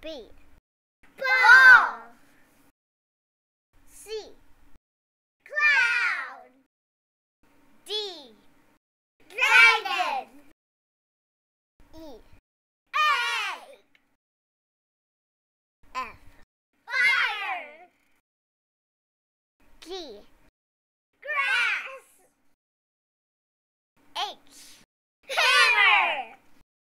B. Ball. C. Cloud. D. Dragon. E. Egg. F. Fire. G. Grass. H. Hammer.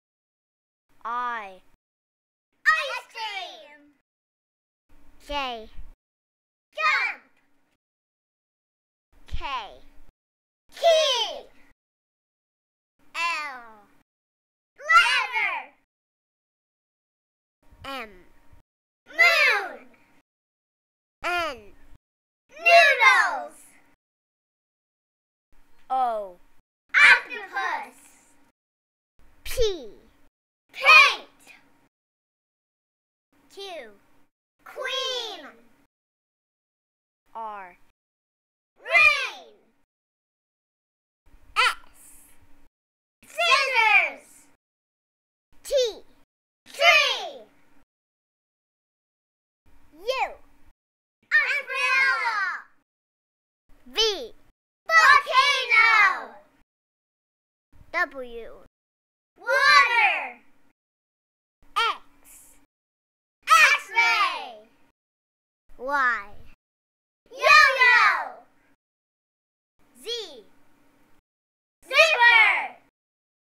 I. Ice cream. J. Jump. K. Key. L. Ladder. M. Moon. N. Noodles. O. Octopus. P. Paint. Q. Queen. R. Rain. S. Scissors. T. Tree. U. Umbrella. V. Volcano. W. Water. X. X-ray. Y. Yo-yo. Z.